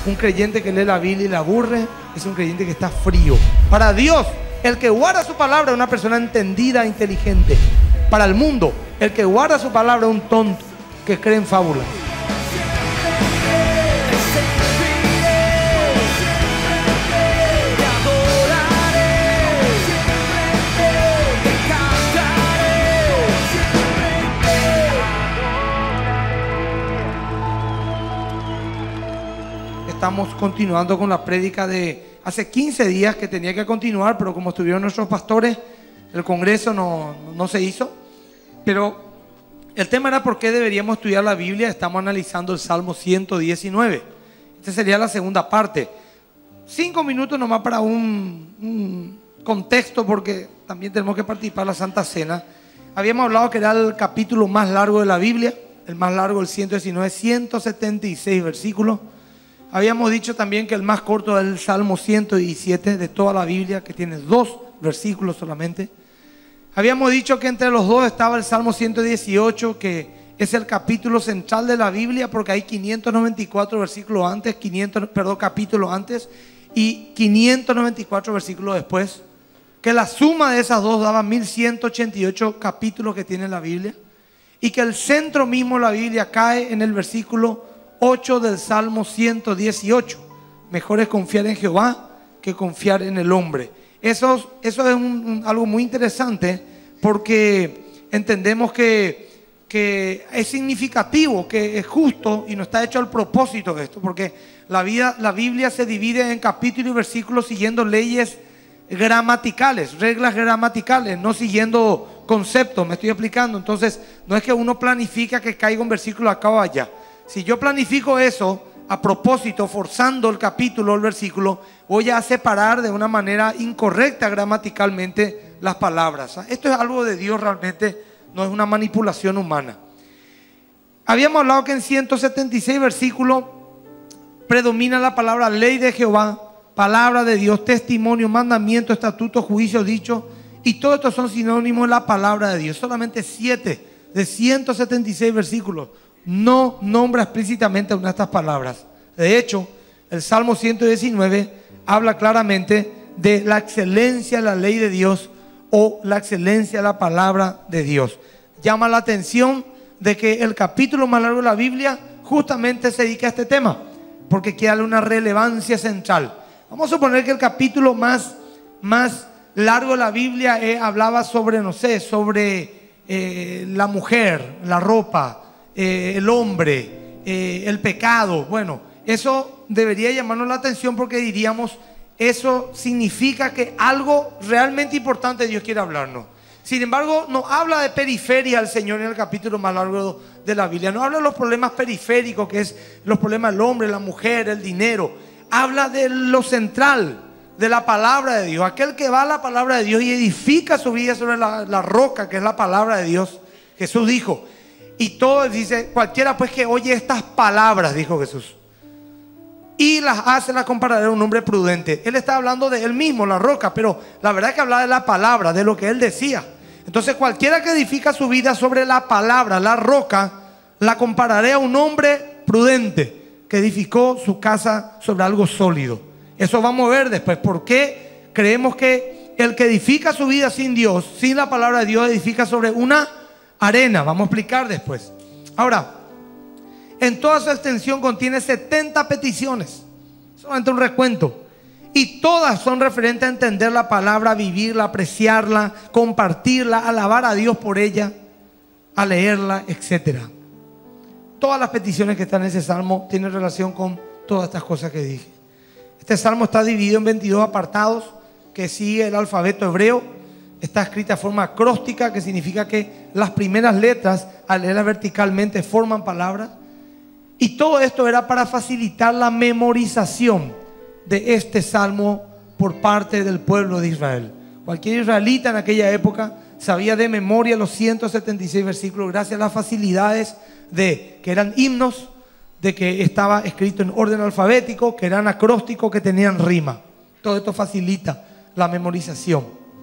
Un creyente que lee la Biblia y la aburre es un creyente que está frío. Para Dios, el que guarda su palabra es una persona entendida e inteligente. Para el mundo, el que guarda su palabra es un tonto que cree en fábulas. Estamos continuando con la prédica de hace 15 días que tenía que continuar, pero como estuvieron nuestros pastores, el congreso no se hizo. Pero el tema era por qué deberíamos estudiar la Biblia. Estamos analizando el Salmo 119. Esta sería la segunda parte. 5 minutos nomás para un contexto, porque también tenemos que participar en la Santa Cena. Habíamos hablado que era el capítulo más largo de la Biblia, el más largo, el 119, 176 versículos. Habíamos dicho también que el más corto es el Salmo 117 de toda la Biblia, que tiene 2 versículos solamente. Habíamos dicho que entre los dos estaba el Salmo 118, que es el capítulo central de la Biblia, porque hay 594 versículos antes, capítulos antes, y 594 versículos después, que la suma de esas dos daba 1188 capítulos que tiene la Biblia, y que el centro mismo de la Biblia cae en el versículo 8 del Salmo 118. Mejor es confiar en Jehová que confiar en el hombre. Eso es algo muy interesante, porque entendemos que es significativo, que es justo y no está hecho al propósito de esto, porque la Biblia se divide en capítulos y versículos siguiendo leyes gramaticales, reglas gramaticales, no siguiendo conceptos. Me estoy explicando. Entonces no es que uno planifica que caiga un versículo acá o allá. Si yo planifico eso a propósito, forzando el capítulo o el versículo, voy a separar de una manera incorrecta gramaticalmente las palabras. Esto es algo de Dios realmente, no es una manipulación humana. Habíamos hablado que en 176 versículos predomina la palabra ley de Jehová, palabra de Dios, testimonio, mandamiento, estatuto, juicio, dicho, y todo esto son sinónimos de la palabra de Dios. Solamente 7 de 176 versículos no nombra explícitamente una de estas palabras. De hecho, el Salmo 119 habla claramente de la excelencia de la ley de Dios o la excelencia de la palabra de Dios. Llama la atención de que el capítulo más largo de la Biblia justamente se dedica a este tema, porque quiere darle una relevancia central. Vamos a suponer que el capítulo más largo de la Biblia hablaba sobre, no sé, sobre la mujer, la ropa, el hombre, el pecado. Bueno, eso debería llamarnos la atención, porque diríamos, eso significa que algo realmente importante Dios quiere hablarnos. Sin embargo, no habla de periferia el Señor en el capítulo más largo de la Biblia. No habla de los problemas periféricos, que es los problemas del hombre, la mujer, el dinero. Habla de lo central, de la palabra de Dios. Aquel que va a la palabra de Dios y edifica su vida sobre la roca, que es la palabra de Dios. Jesús dijo, y todo dice, cualquiera pues que oye estas palabras, dijo Jesús, y las hace, las compararé a un hombre prudente. Él está hablando de él mismo, la roca, pero la verdad es que hablaba de la palabra, de lo que él decía. Entonces cualquiera que edifica su vida sobre la palabra, la roca, la compararé a un hombre prudente que edificó su casa sobre algo sólido. Eso vamos a ver después. ¿Por qué creemos que el que edifica su vida sin Dios, sin la palabra de Dios, edifica sobre una arena? Vamos a explicar después. Ahora, en toda su extensión contiene 70 peticiones, solamente un recuento, y todas son referentes a entender la palabra, vivirla, apreciarla, compartirla, alabar a Dios por ella, a leerla, etc. Todas las peticiones que están en ese salmo tienen relación con todas estas cosas que dije. Este salmo está dividido en 22 apartados que sigue el alfabeto hebreo. Está escrita de forma acróstica, que significa que las primeras letras, al leerlas verticalmente, forman palabras. Y todo esto era para facilitar la memorización de este salmo por parte del pueblo de Israel. Cualquier israelita en aquella época sabía de memoria los 176 versículos gracias a las facilidades de que eran himnos, de que estaba escrito en orden alfabético, que eran acrósticos, que tenían rima. Todo esto facilita la memorización.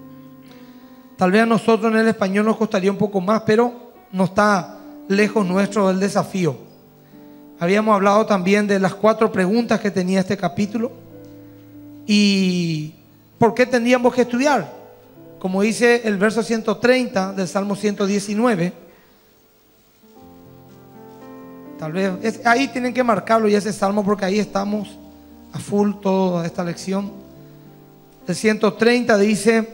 Tal vez a nosotros en el español nos costaría un poco más, pero no está lejos nuestro del desafío. Habíamos hablado también de las 4 preguntas que tenía este capítulo y por qué tendríamos que estudiar. Como dice el verso 130 del Salmo 119. Tal vez ahí tienen que marcarlo ya ese salmo, porque ahí estamos a full toda esta lección. El 130 dice: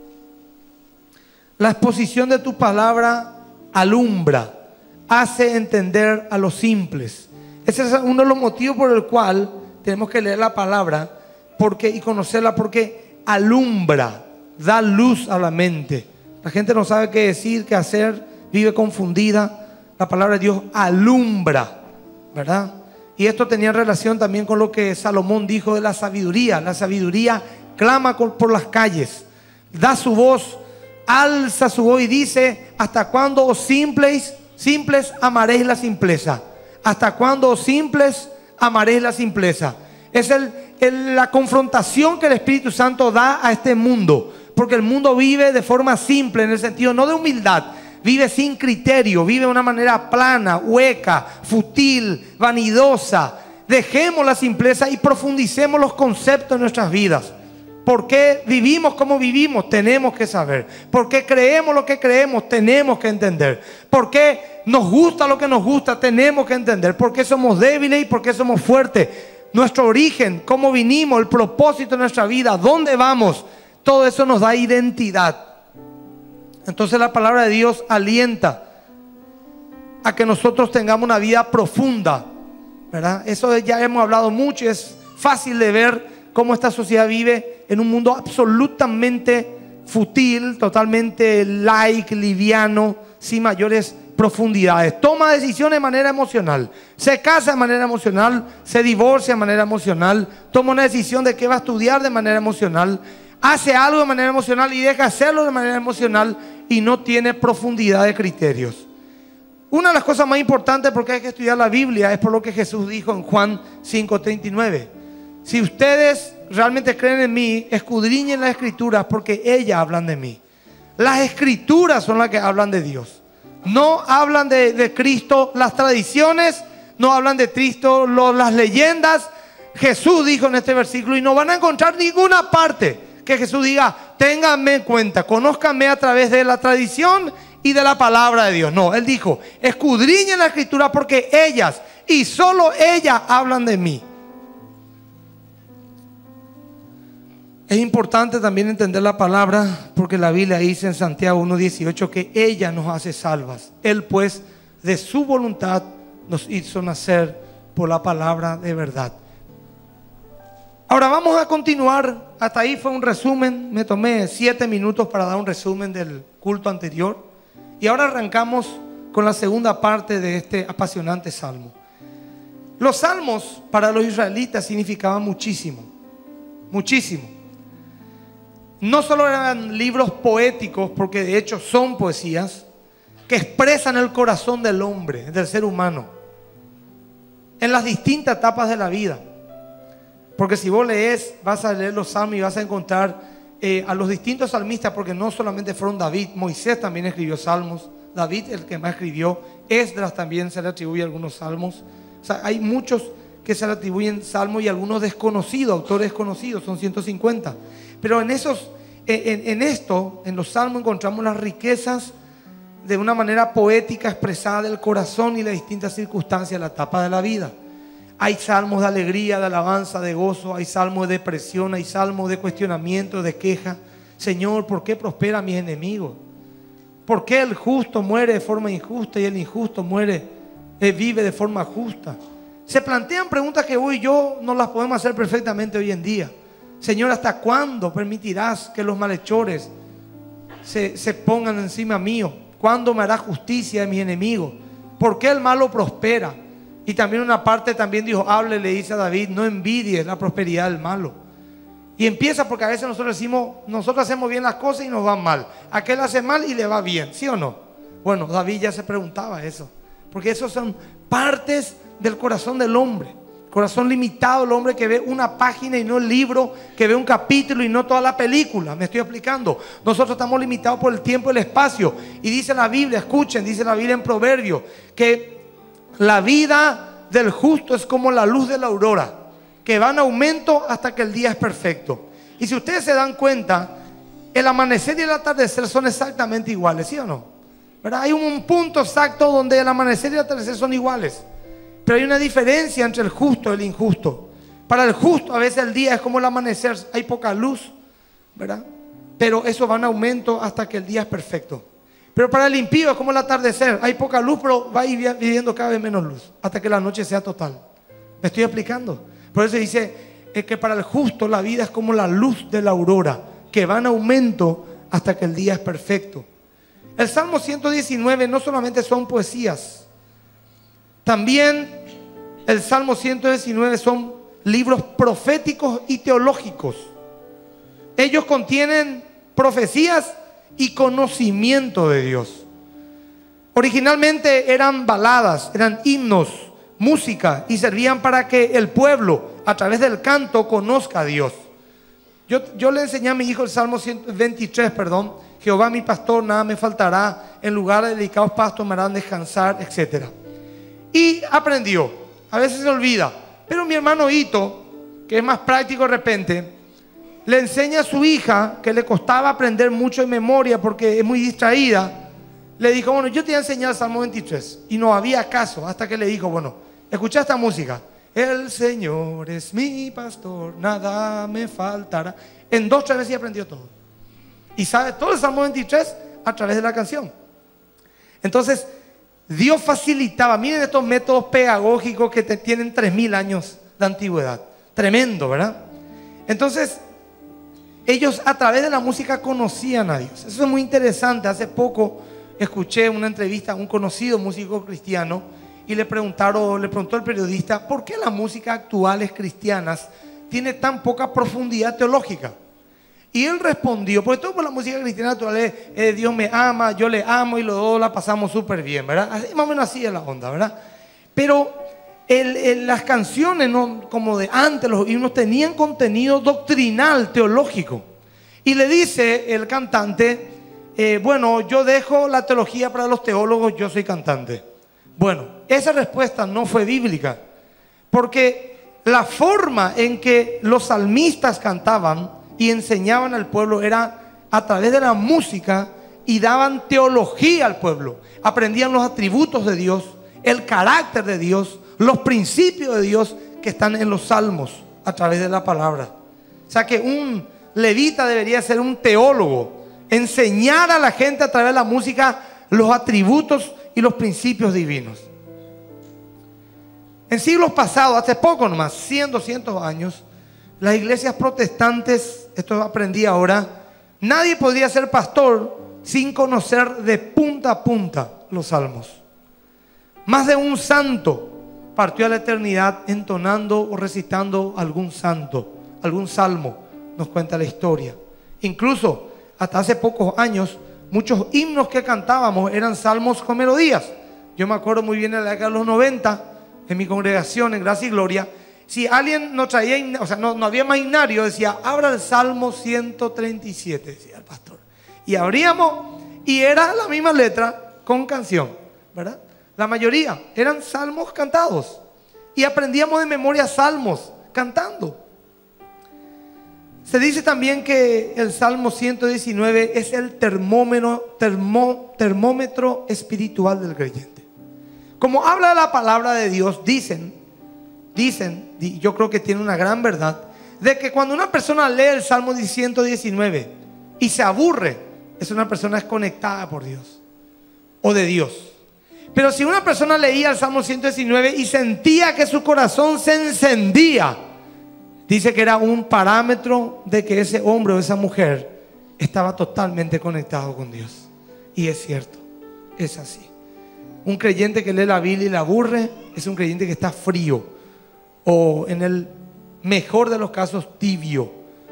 la exposición de tu palabra alumbra, hace entender a los simples. Ese es uno de los motivos por el cual tenemos que leer la palabra y conocerla, porque alumbra, da luz a la mente. La gente no sabe qué decir, qué hacer, vive confundida. La palabra de Dios alumbra, ¿verdad? Y esto tenía relación también con lo que Salomón dijo de la sabiduría. La sabiduría clama por las calles, da su voz, alza su voz y dice: ¿hasta cuándo, oh simples amaréis la simpleza? ¿Hasta cuándo, oh simples, amaréis la simpleza? Es la confrontación que el Espíritu Santo da a este mundo, porque el mundo vive de forma simple, en el sentido no de humildad, vive sin criterio, vive de una manera plana, hueca, fútil, vanidosa. Dejemos la simpleza y profundicemos los conceptos en nuestras vidas. ¿Por qué vivimos como vivimos? Tenemos que saber. ¿Por qué creemos lo que creemos? Tenemos que entender. ¿Por qué nos gusta lo que nos gusta? Tenemos que entender. ¿Por qué somos débiles y por qué somos fuertes? Nuestro origen, cómo vinimos, el propósito de nuestra vida, dónde vamos. Todo eso nos da identidad. Entonces la palabra de Dios alienta a que nosotros tengamos una vida profunda, ¿verdad? Eso ya hemos hablado mucho y es fácil de ver cómo esta sociedad vive en un mundo absolutamente fútil, totalmente light, liviano, sin mayores profundidades. Toma decisiones de manera emocional, se casa de manera emocional, se divorcia de manera emocional, toma una decisión de qué va a estudiar de manera emocional, hace algo de manera emocional y deja hacerlo de manera emocional, y no tiene profundidad de criterios. Una de las cosas más importantes porque hay que estudiar la Biblia es por lo que Jesús dijo en Juan 5:39. Si ustedes realmente creen en mí, escudriñen las escrituras, porque ellas hablan de mí. Las escrituras son las que hablan de Dios. No hablan de Cristo las tradiciones, no hablan de Cristo las leyendas. Jesús dijo en este versículo, y no van a encontrar ninguna parte que Jesús diga: ténganme en cuenta, conózcanme a través de la tradición y de la palabra de Dios. No, Él dijo: escudriñen la escritura, porque ellas y solo ellas hablan de mí. Es importante también entender la palabra, porque la Biblia dice en Santiago 1:18 que ella nos hace salvas. Él pues de su voluntad nos hizo nacer por la palabra de verdad. Ahora vamos a continuar. Hasta ahí fue un resumen. Me tomé 7 minutos para dar un resumen del culto anterior. Y ahora arrancamos con la segunda parte de este apasionante salmo. Los salmos para los israelitas significaban muchísimo. Muchísimo. No solo eran libros poéticos, porque de hecho son poesías que expresan el corazón del hombre, del ser humano, en las distintas etapas de la vida. Porque si vos lees, vas a leer los salmos y vas a encontrar a los distintos salmistas, porque no solamente fueron David, Moisés también escribió salmos, David el que más escribió, Esdras también se le atribuye algunos salmos. O sea, hay muchos que se le atribuyen salmos y algunos desconocidos, autores desconocidos, son 150. Pero en los salmos encontramos las riquezas de una manera poética expresada del corazón y las distintas circunstancias de la etapa de la vida. Hay salmos de alegría, de alabanza, de gozo. Hay salmos de depresión, hay salmos de cuestionamiento, de queja. Señor, ¿por qué prosperan mis enemigos? ¿Por qué el justo muere de forma injusta y el injusto vive de forma justa? Se plantean preguntas que hoy y yo no las podemos hacer perfectamente hoy en día. Señor, ¿hasta cuándo permitirás que los malhechores se pongan encima mío? ¿Cuándo me hará justicia de mis enemigos? ¿Por qué el malo prospera? Y también una parte también dijo, hable, le dice a David, no envidies la prosperidad del malo. Y empieza porque a veces nosotros decimos, nosotros hacemos bien las cosas y nos van mal. Aquel hace mal y le va bien, ¿sí o no? Bueno, David ya se preguntaba eso. Porque esos son partes del corazón del hombre. Corazón limitado, el hombre que ve una página y no el libro, que ve un capítulo y no toda la película. Me estoy explicando. Nosotros estamos limitados por el tiempo y el espacio. Y dice la Biblia, escuchen, dice la Biblia en Proverbios, que la vida del justo es como la luz de la aurora, que va en aumento hasta que el día es perfecto. Y si ustedes se dan cuenta, el amanecer y el atardecer son exactamente iguales, ¿sí o no? ¿Verdad? Hay un punto exacto donde el amanecer y el atardecer son iguales, pero hay una diferencia entre el justo y el injusto. Para el justo a veces el día es como el amanecer, hay poca luz, ¿verdad? Pero eso va en aumento hasta que el día es perfecto. Pero para el impío es como el atardecer, hay poca luz, pero va a ir viviendo cada vez menos luz hasta que la noche sea total. ¿Me estoy explicando? Por eso dice que para el justo la vida es como la luz de la aurora, que va en aumento hasta que el día es perfecto. El Salmo 119 no solamente son poesías, también el Salmo 119 son libros proféticos y teológicos. Ellos contienen profecías y conocimiento de Dios. Originalmente eran baladas, eran himnos, música, y servían para que el pueblo a través del canto conozca a Dios. Yo le enseñé a mi hijo el Salmo 123, Jehová mi pastor, nada me faltará, en lugares dedicados pastos me harán descansar, etc. Y aprendió, a veces se olvida, pero mi hermano Ito, que es más práctico de repente, le enseña a su hija, que le costaba aprender mucho en memoria porque es muy distraída, le dijo, bueno, yo te voy a enseñar el Salmo 23. Y no había caso, hasta que le dijo, bueno, escucha esta música. El Señor es mi pastor, nada me faltará. En 2 o 3 veces aprendió todo. Y sabe todo el Salmo 23 a través de la canción. Entonces, Dios facilitaba. Miren estos métodos pedagógicos que tienen 3000 años de antigüedad. Tremendo, ¿verdad? Entonces, ellos a través de la música conocían a Dios. Eso es muy interesante. Hace poco escuché una entrevista a un conocido músico cristiano y le preguntó el periodista, ¿por qué las músicas actuales cristianas tiene tan poca profundidad teológica? Y él respondió, porque todo por la música cristiana actual es Dios me ama, yo le amo y los dos la pasamos súper bien, ¿verdad? Así, más o menos así es la onda, ¿verdad? Pero las canciones, ¿no?, como de antes, los himnos tenían contenido doctrinal, teológico. Y le dice el cantante, bueno, yo dejo la teología para los teólogos, yo soy cantante. Bueno, esa respuesta no fue bíblica, porque la forma en que los salmistas cantaban y enseñaban al pueblo era a través de la música y daban teología al pueblo. Aprendían los atributos de Dios, el carácter de Dios, los principios de Dios que están en los salmos a través de la palabra. O sea que un levita debería ser un teólogo, enseñar a la gente a través de la música los atributos y los principios divinos. En siglos pasados, hace poco nomás, 100, 200 años, las iglesias protestantes, esto aprendí ahora, nadie podría ser pastor sin conocer de punta a punta los salmos. Más de un santo partió a la eternidad entonando o recitando algún santo, algún salmo, nos cuenta la historia. Incluso hasta hace pocos años, muchos himnos que cantábamos eran salmos con melodías. Yo me acuerdo muy bien en la década de los 90, en mi congregación, en Gracia y Gloria, si alguien no traía, o sea, no había más himnario, decía, abra el Salmo 137, decía el pastor. Y abríamos y era la misma letra con canción, ¿verdad? La mayoría eran salmos cantados. Y aprendíamos de memoria salmos cantando. Se dice también que el Salmo 119 es el termómetro espiritual del creyente. Como habla la palabra de Dios, dicen, y yo creo que tiene una gran verdad, de que cuando una persona lee el Salmo 119 y se aburre, es una persona desconectada por Dios o de Dios. Pero si una persona leía el Salmo 119 y sentía que su corazón se encendía, dice que era un parámetro de que ese hombre o esa mujer estaba totalmente conectado con Dios. Y es cierto, es así. Un creyente que lee la Biblia y le aburre es un creyente que está frío o, en el mejor de los casos, tibio.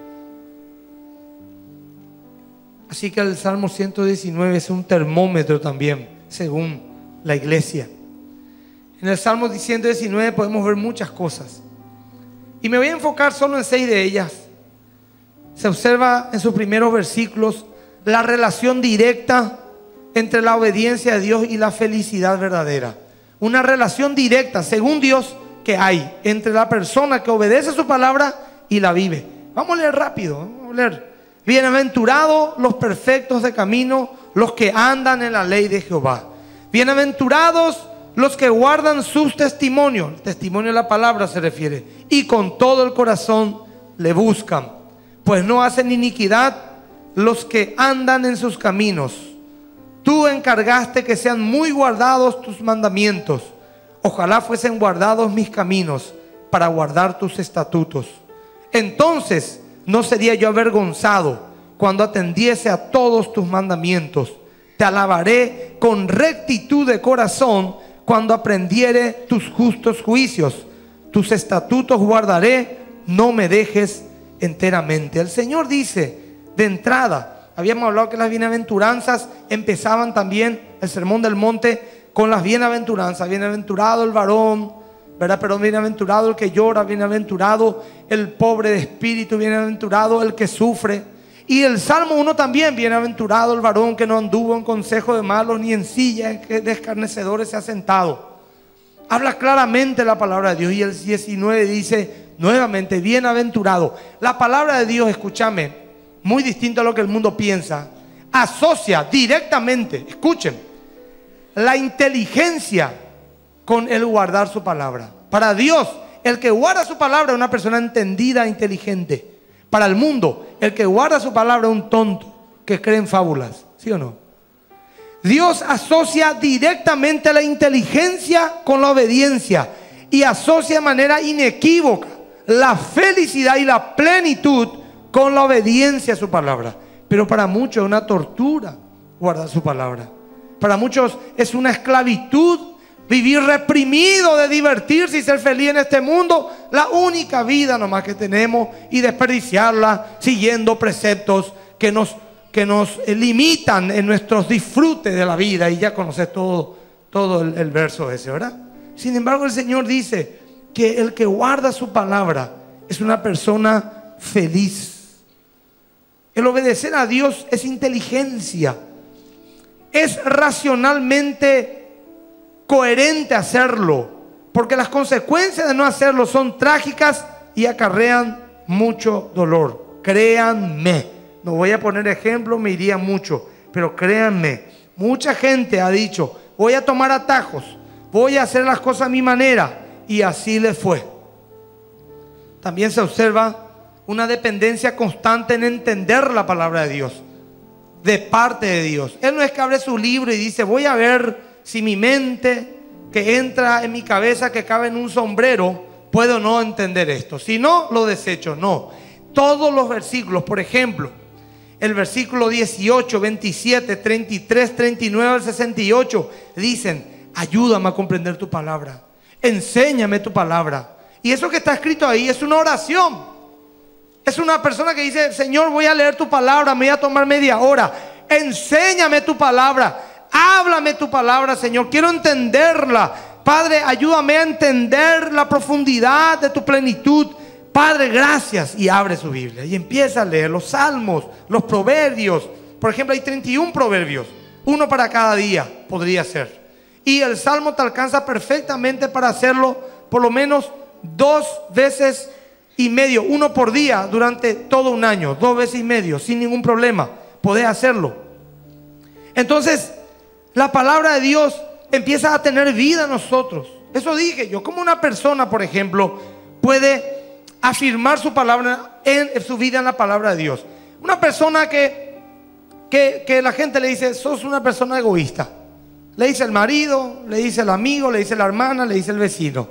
Así que el Salmo 119 es un termómetro también, según la iglesia. En el Salmo 119 podemos ver muchas cosas. Y me voy a enfocar solo en 6 de ellas. Se observa en sus primeros versículos la relación directa entre la obediencia a Dios y la felicidad verdadera. una relación directa, según Dios, que hay entre la persona que obedece su palabra y la vive. Vamos a leer rápido, vamos a leer. Bienaventurados los perfectos de camino, los que andan en la ley de Jehová. Bienaventurados los que guardan sus testimonios, el testimonio de la palabra se refiere, y con todo el corazón le buscan, pues no hacen iniquidad los que andan en sus caminos. Tú encargaste que sean muy guardados tus mandamientos. Ojalá fuesen guardados mis caminos para guardar tus estatutos. Entonces no sería yo avergonzado cuando atendiese a todos tus mandamientos. Te alabaré con rectitud de corazón cuando aprendiere tus justos juicios. Tus estatutos guardaré, no me dejes enteramente. El Señor dice de entrada, habíamos hablado que las bienaventuranzas empezaban también, el sermón del monte, con las bienaventuranzas. Bienaventurado el varón, ¿verdad? Pero bienaventurado el que llora, bienaventurado el pobre de espíritu, bienaventurado el que sufre. Y el Salmo 1 también, bienaventurado el varón que no anduvo en consejo de malos, ni en silla de escarnecedores se ha sentado. Habla claramente la palabra de Dios. Y el 19 dice nuevamente, bienaventurado. La palabra de Dios, escúchame, muy distinto a lo que el mundo piensa, asocia directamente, escuchen, la inteligencia con el guardar su palabra. Para Dios, el que guarda su palabra es una persona entendida, inteligente. Para el mundo, el que guarda su palabra es un tonto que cree en fábulas. ¿Sí o no? Dios asocia directamente la inteligencia con la obediencia y asocia de manera inequívoca la felicidad y la plenitud con la obediencia a su palabra. Pero para muchos es una tortura guardar su palabra. Para muchos es una esclavitud vivir reprimido de divertirse y ser feliz en este mundo, la única vida nomás que tenemos, y desperdiciarla siguiendo preceptos que nos limitan en nuestros disfrutes de la vida. Y ya conoces todo el verso ese, ¿verdad? Sin embargo, el Señor dice que el que guarda su palabra es una persona feliz. El obedecer a Dios es inteligencia. Es racionalmente coherente hacerlo, porque las consecuencias de no hacerlo son trágicas y acarrean mucho dolor. Créanme, no voy a poner ejemplo, me iría mucho, pero créanme, mucha gente ha dicho, voy a tomar atajos, voy a hacer las cosas a mi manera, y así le fue. También se observa una dependencia constante en entender la palabra de Dios, de parte de Dios. Él no es que abre su libro y dice, voy a ver si mi mente que entra en mi cabeza, que cabe en un sombrero, puede o no entender esto. Si no, lo desecho. No. Todos los versículos, por ejemplo, el versículo 18, 27, 33, 39 al 68, dicen, ayúdame a comprender tu palabra. Enséñame tu palabra. Y eso que está escrito ahí es una oración. Es una persona que dice, Señor, voy a leer tu palabra, me voy a tomar media hora. Enséñame tu palabra. Háblame tu palabra, Señor. Quiero entenderla. Padre, ayúdame a entender la profundidad de tu plenitud. Padre, gracias. Y abre su Biblia y empieza a leer los salmos, los proverbios. Por ejemplo, hay 31 proverbios. Uno para cada día podría ser. Y el salmo te alcanza perfectamente para hacerlo por lo menos 2 veces y medio, uno por día durante todo un año, 2 veces y medio, sin ningún problema. Podés hacerlo. Entonces, la palabra de Dios empieza a tener vida en nosotros. Eso dije yo. Como una persona, por ejemplo, puede afirmar su palabra en su vida en la palabra de Dios. Una persona que la gente le dice, sos una persona egoísta. Le dice el marido, le dice el amigo, le dice la hermana, le dice el vecino.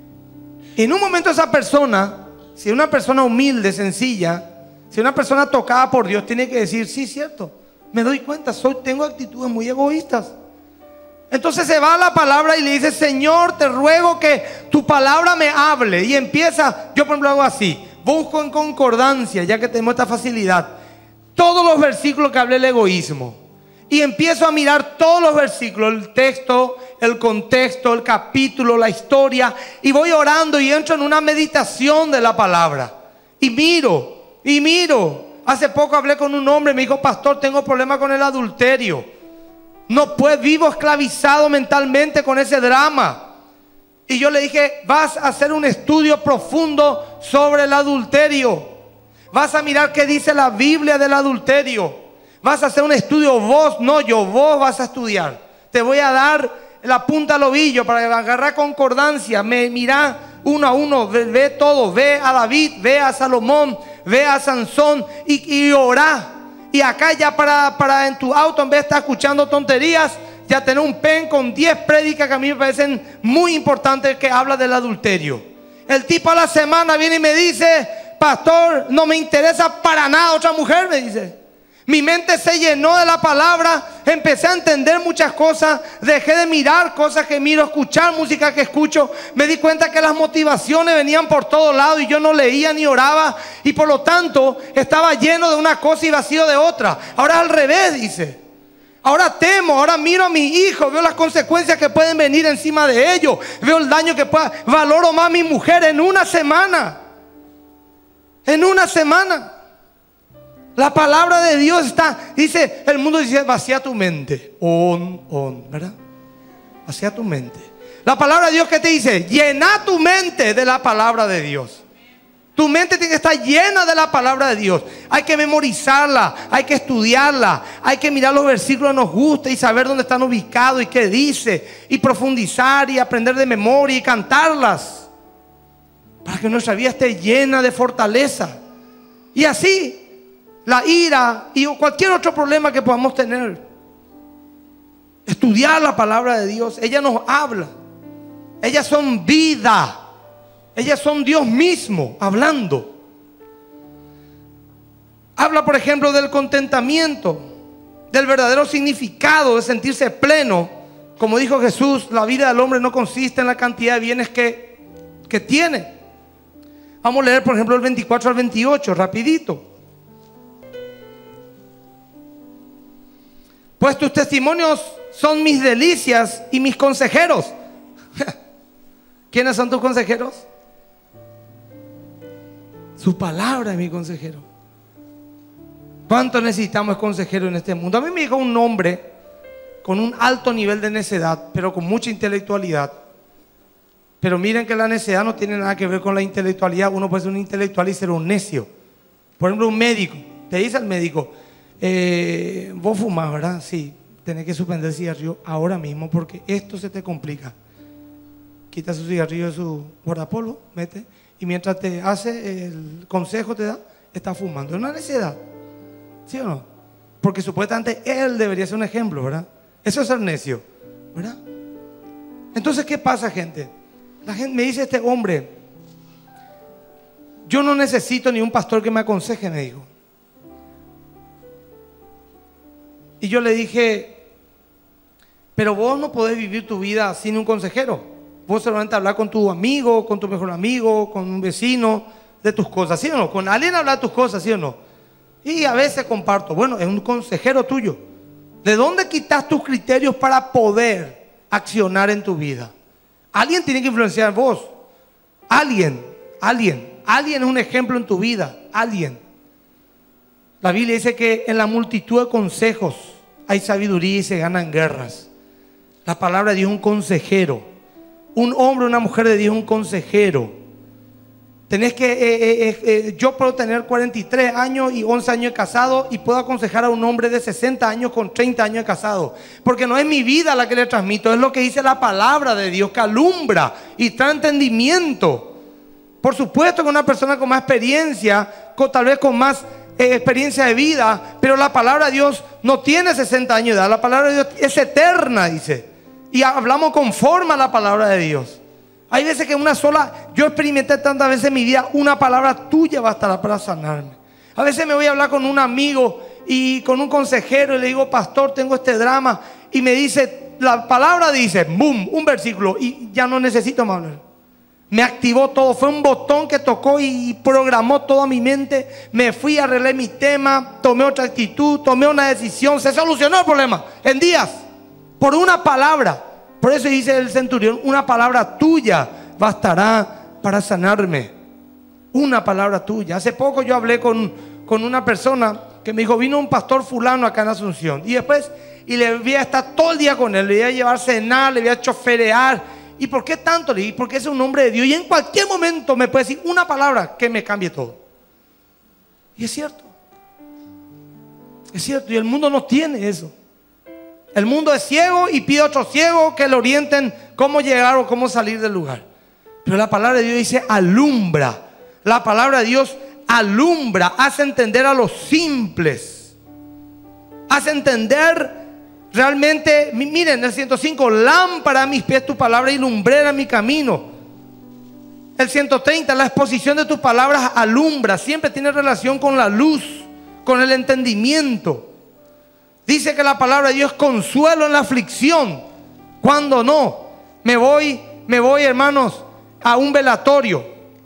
En un momento esa persona, si una persona humilde, sencilla, si una persona tocada por Dios, tiene que decir, sí, cierto, me doy cuenta, tengo actitudes muy egoístas. Entonces se va a la palabra y le dice, Señor, te ruego que tu palabra me hable. Y empieza, yo por ejemplo hago así, busco en concordancia, ya que tenemos esta facilidad, todos los versículos que habla el egoísmo. Y empiezo a mirar todos los versículos, el texto, el contexto, el capítulo, la historia. Y voy orando y entro en una meditación de la palabra. Y miro. Hace poco hablé con un hombre, me dijo, pastor, tengo problemas con el adulterio. No puedo, vivo esclavizado mentalmente con ese drama. Y yo le dije, vas a hacer un estudio profundo sobre el adulterio. Vas a mirar qué dice la Biblia del adulterio. Vas a hacer un estudio vos, no yo, vos vas a estudiar. Te voy a dar la punta al ovillo para agarrar concordancia. Me mirá uno a uno, ve todo. Ve a David, ve a Salomón, ve a Sansón y orá. Y acá ya para en tu auto, en vez de estar escuchando tonterías, ya tener un pen con 10 prédicas que a mí me parecen muy importantes que habla del adulterio. El tipo a la semana viene y me dice, pastor, no me interesa para nada otra mujer, me dice. Mi mente se llenó de la palabra, empecé a entender muchas cosas, dejé de mirar cosas que miro, escuchar música que escucho. Me di cuenta que las motivaciones venían por todos lados y yo no leía ni oraba. Y por lo tanto estaba lleno de una cosa y vacío de otra. Ahora es al revés, dice. Ahora temo, ahora miro a mis hijos, veo las consecuencias que pueden venir encima de ellos. Veo el daño que pueda, valoro más a mi mujer en una semana. En una semana. La palabra de Dios está, dice, el mundo dice, vacía tu mente. ¿Verdad? Vacía tu mente. La palabra de Dios que te dice, llena tu mente de la palabra de Dios. Tu mente tiene que estar llena de la palabra de Dios. Hay que memorizarla, hay que estudiarla, hay que mirar los versículos que nos gusta y saber dónde están ubicados y qué dice. Y profundizar y aprender de memoria y cantarlas. Para que nuestra vida esté llena de fortaleza. Y así, la ira y cualquier otro problema que podamos tener. Estudiar la palabra de Dios. Ella nos habla. Ellas son vida. Ellas son Dios mismo hablando. Habla, por ejemplo, del contentamiento, del verdadero significado de sentirse pleno. Como dijo Jesús, la vida del hombre no consiste en la cantidad de bienes que tiene. Vamos a leer, por ejemplo, el 24 al 28, rapidito. Pues tus testimonios son mis delicias y mis consejeros. ¿Quiénes son tus consejeros? Su palabra es mi consejero. ¿Cuánto necesitamos consejero en este mundo? A mí me dijo un hombre con un alto nivel de necedad, pero con mucha intelectualidad. Pero miren que la necedad no tiene nada que ver con la intelectualidad. Uno puede ser un intelectual y ser un necio. Por ejemplo, un médico. Te dice al médico, vos fumás, ¿verdad? Sí, tenés que suspender el cigarrillo ahora mismo porque esto se te complica. Quita su cigarrillo de su guardapolvo, mete. Y mientras te hace el consejo te da, está fumando. Es una necedad. ¿Sí o no? Porque supuestamente él debería ser un ejemplo, ¿verdad? Eso es ser necio, ¿verdad? Entonces, ¿qué pasa, gente? La gente me dice, este hombre, yo no necesito ni un pastor que me aconseje, me dijo. Y yo le dije, pero vos no podés vivir tu vida sin un consejero. Vos solamente hablar con tu amigo, con tu mejor amigo, con un vecino, de tus cosas, ¿sí o no? Con alguien hablar de tus cosas, ¿sí o no? Y a veces comparto, bueno, es un consejero tuyo. ¿De dónde quitas tus criterios para poder accionar en tu vida? Alguien tiene que influenciar vos. Alguien es un ejemplo en tu vida. Alguien. La Biblia dice que en la multitud de consejos hay sabiduría y se ganan guerras. La palabra de Dios es un consejero. Un hombre o una mujer de Dios es un consejero. Tenés que, yo puedo tener 43 años y 11 años de casado y puedo aconsejar a un hombre de 60 años con 30 años de casado. Porque no es mi vida la que le transmito, es lo que dice la palabra de Dios que alumbra y trae entendimiento. Por supuesto que una persona con más experiencia, tal vez con más experiencia de vida, pero la palabra de Dios no tiene 60 años de edad. La palabra de Dios es eterna, dice. Y hablamos conforme a la palabra de Dios. Hay veces que una sola, yo experimenté tantas veces en mi vida, una palabra tuya bastará para sanarme. A veces me voy a hablar con un amigo y con un consejero y le digo, pastor, tengo este drama. Y me dice, la palabra dice, boom, un versículo y ya no necesito más hablar. Me activó todo, fue un botón que tocó y programó toda mi mente. Me fui, arreglé mi tema, tomé otra actitud, tomé una decisión, se solucionó el problema en días. Por una palabra. Por eso dice el centurión, una palabra tuya bastará para sanarme. Una palabra tuya. Hace poco yo hablé con una persona que me dijo, vino un pastor fulano acá en Asunción. Y después, y le voy a estar todo el día con él, le voy a llevar a cenar, le voy a choferear. ¿Y por qué tanto? Le dije, porque es un hombre de Dios y en cualquier momento me puede decir una palabra que me cambie todo. Y es cierto. Es cierto, y el mundo no tiene eso. El mundo es ciego y pide a otro ciego que le orienten cómo llegar o cómo salir del lugar. Pero la palabra de Dios dice alumbra. La palabra de Dios alumbra, hace entender a los simples. Hace entender realmente, miren el 105, lámpara a mis pies tu palabra y lumbrera mi camino. El 130, la exposición de tus palabras alumbra, siempre tiene relación con la luz, con el entendimiento. Dice que la palabra de Dios es consuelo en la aflicción. Cuando no, me voy hermanos a un velatorio.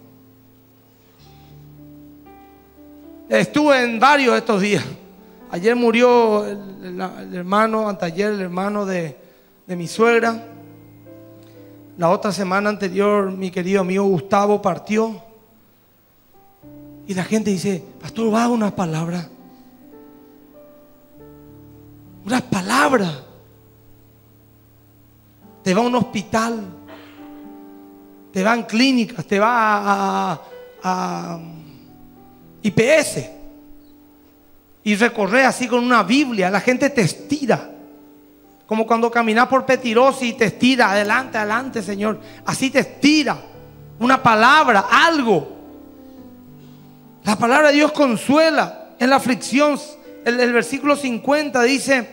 Estuve en varios estos días. Ayer murió el hermano, anteayer el hermano de mi suegra. La otra semana anterior mi querido amigo Gustavo partió. Y la gente dice, pastor, va unas palabras. Unas palabras. Te va a un hospital. Te va en clínicas. Te va a IPS. Y recorre así con una Biblia. La gente te estira. Como cuando caminas por Petirosi y te estira. Adelante, adelante, Señor. Así te estira. Una palabra, algo. La palabra de Dios consuela en la aflicción. El versículo 50 dice: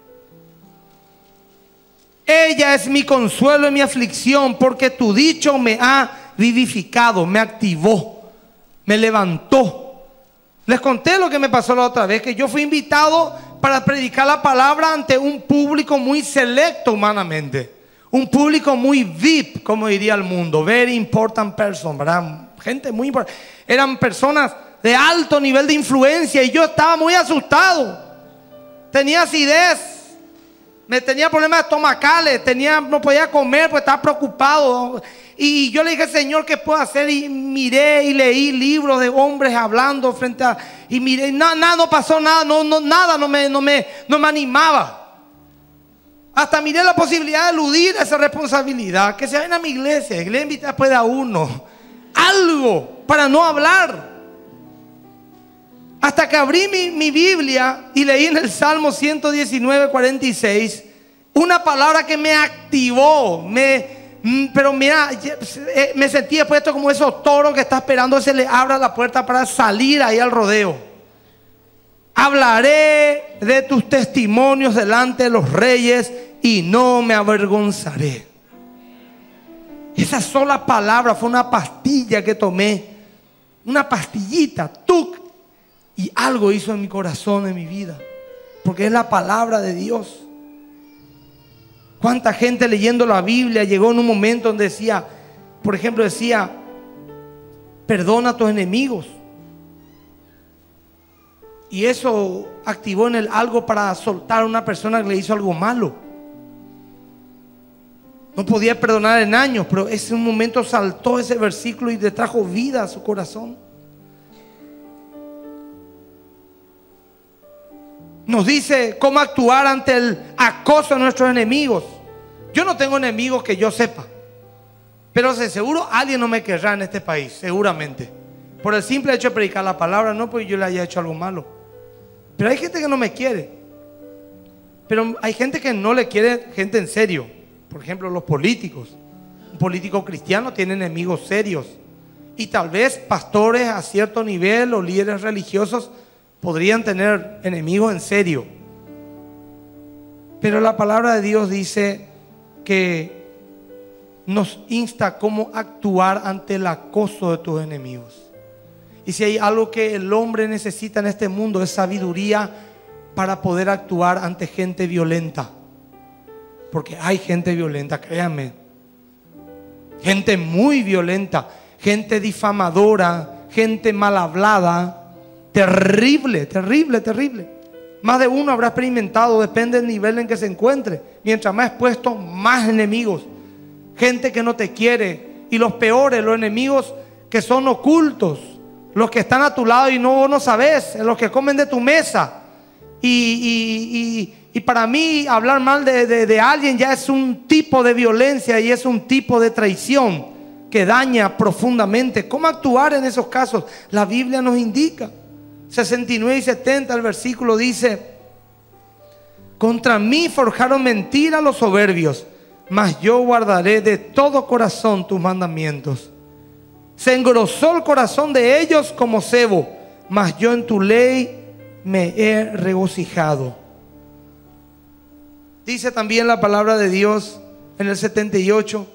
ella es mi consuelo en mi aflicción, porque tu dicho me ha vivificado, me activó, me levantó. Les conté lo que me pasó la otra vez, que yo fui invitado para predicar la palabra ante un público muy selecto humanamente, un público muy VIP, como diría el mundo, very important person, ¿verdad? Gente muy importante, eran personas de alto nivel de influencia y yo estaba muy asustado. Tenía acidez, me tenía problemas estomacales, no podía comer porque estaba preocupado. Y yo le dije, Señor, ¿qué puedo hacer? Y miré y leí libros de hombres hablando frente a... Y miré, nada, no pasó nada, nada no me animaba. Hasta miré la posibilidad de eludir esa responsabilidad. Que se vayan a mi iglesia, que le invité después a uno. Algo para no hablar. Hasta que abrí mi Biblia y leí en el Salmo 119, 46, una palabra que me activó, pero mira, me sentí después esto como esos toros que está esperando que se le abra la puerta para salir ahí al rodeo. Hablaré de tus testimonios delante de los reyes y no me avergonzaré. Esa sola palabra fue una pastilla que tomé, una pastillita, tuc. Y algo hizo en mi corazón, en mi vida. Porque es la palabra de Dios. ¿Cuánta gente leyendo la Biblia llegó en un momento donde decía, por ejemplo, decía, perdona a tus enemigos? Y eso activó en él algo para soltar a una persona que le hizo algo malo. No podía perdonar en años, pero ese momento saltó ese versículo y le trajo vida a su corazón. Nos dice cómo actuar ante el acoso de nuestros enemigos. Yo no tengo enemigos que yo sepa, pero seguro alguien no me querrá en este país, seguramente. Por el simple hecho de predicar la palabra, no porque yo le haya hecho algo malo. Pero hay gente que no me quiere. Pero hay gente que no le quiere, gente en serio. Por ejemplo, los políticos. Un político cristiano tiene enemigos serios. Y tal vez pastores a cierto nivel o líderes religiosos podrían tener enemigos en serio. Pero la palabra de Dios dice que nos insta a cómo actuar ante el acoso de tus enemigos. Y si hay algo que el hombre necesita en este mundo es sabiduría para poder actuar ante gente violenta. Porque hay gente violenta, créanme. Gente muy violenta, gente difamadora, gente mal hablada. Terrible, terrible, terrible. Más de uno habrá experimentado, depende del nivel en que se encuentre. Mientras más expuesto, más enemigos. Gente que no te quiere. Y los peores, los enemigos que son ocultos. los que están a tu lado y vos no sabes, los que comen de tu mesa. Y para mí hablar mal de alguien ya es un tipo de violencia y es un tipo de traición que daña profundamente. ¿Cómo actuar en esos casos? La Biblia nos indica. 69 y 70 el versículo dice: contra mí forjaron mentira los soberbios, mas yo guardaré de todo corazón tus mandamientos. Se engrosó el corazón de ellos como sebo, mas yo en tu ley me he regocijado. Dice también la palabra de Dios en el 78: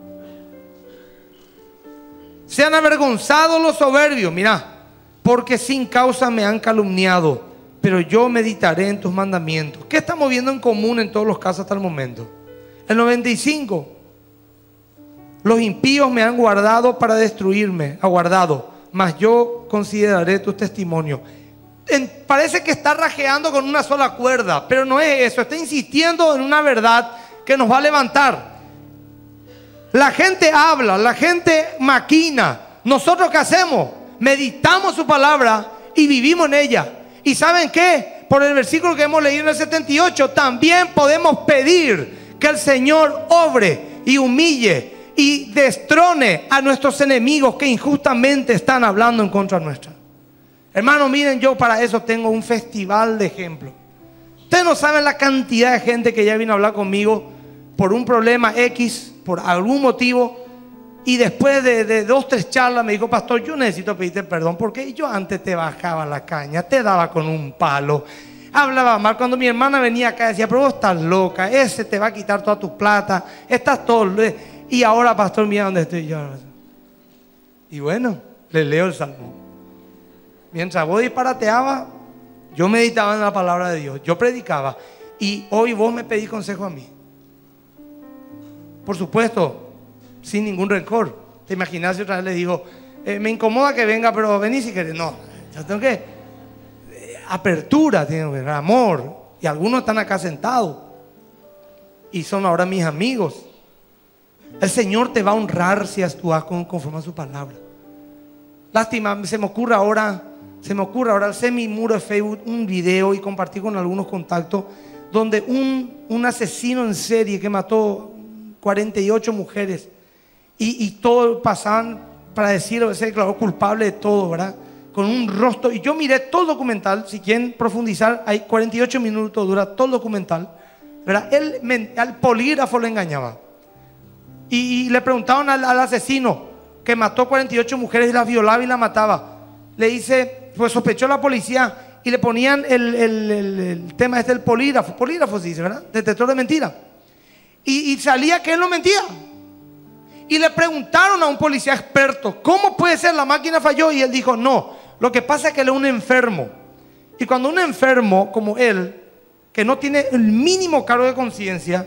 sean avergonzados los soberbios, mira, porque sin causa me han calumniado, pero yo meditaré en tus mandamientos. ¿Qué estamos viendo en común en todos los casos hasta el momento? El 95: los impíos me han guardado para destruirme, aguardado, mas yo consideraré tus testimonios. Parece que está rajeando con una sola cuerda, pero no es eso. Está insistiendo en una verdad que nos va a levantar. La gente habla, la gente maquina. ¿Nosotros qué hacemos? Meditamos su palabra y vivimos en ella. ¿Y saben qué? Por el versículo que hemos leído en el 78, también podemos pedir que el Señor obre y humille y destrone a nuestros enemigos que injustamente están hablando en contra nuestra. Hermanos, miren, yo para eso tengo un festival de ejemplos. Ustedes no saben la cantidad de gente que ya vino a hablar conmigo por un problema X, por algún motivo, y después de 2 o 3 charlas me dijo: pastor, yo necesito pedirte perdón porque yo antes te bajaba la caña, te daba con un palo, hablaba mal. Cuando mi hermana venía acá decía: pero vos estás loca, ese te va a quitar toda tu plata, estás todo... Y ahora, pastor, mira dónde estoy yo. Y bueno, le leo el Salmo. Mientras vos disparateabas, yo meditaba en la palabra de Dios, yo predicaba, y hoy vos me pedís consejo a mí. Por supuesto, sin ningún rencor. ¿Te imaginas si otra vez le digo: me incomoda que venga, pero vení si querés? No, yo tengo que... apertura, tengo que amor. Y algunos están acá sentados y son ahora mis amigos. El Señor te va a honrar si actúas conforme a su palabra. Lástima, se me ocurre ahora hacer mi muro de Facebook un video y compartir con algunos contactos donde un asesino en serie que mató 48 mujeres y todos pasaban para decirlo, se declaró culpable de todo, ¿verdad? Con un rostro. Y yo miré todo el documental. Si quieren profundizar, hay 48 minutos, dura todo el documental, ¿verdad? Él al polígrafo lo engañaba. Y le preguntaban al asesino que mató 48 mujeres y las violaba y las mataba. Le dice, pues sospechó la policía y le ponían el tema este del polígrafo. Polígrafo se dice, ¿verdad? Detector de mentira. Y salía que él no mentía. Y le preguntaron a un policía experto: ¿cómo puede ser? La máquina falló. Y él dijo: no, lo que pasa es que él es un enfermo. Y cuando un enfermo como él, que no tiene el mínimo cargo de conciencia,